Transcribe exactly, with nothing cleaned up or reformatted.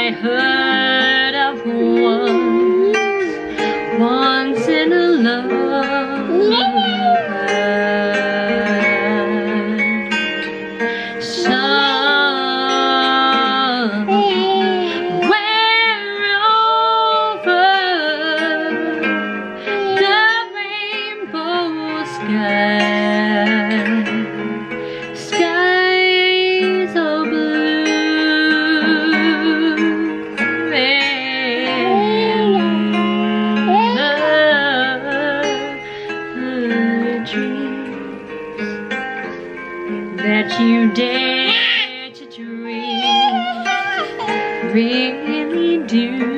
I heard of once, once in a lovebird. Somewhere over the rainbow sky, skies are blue, and the dreams that you dare to dream really do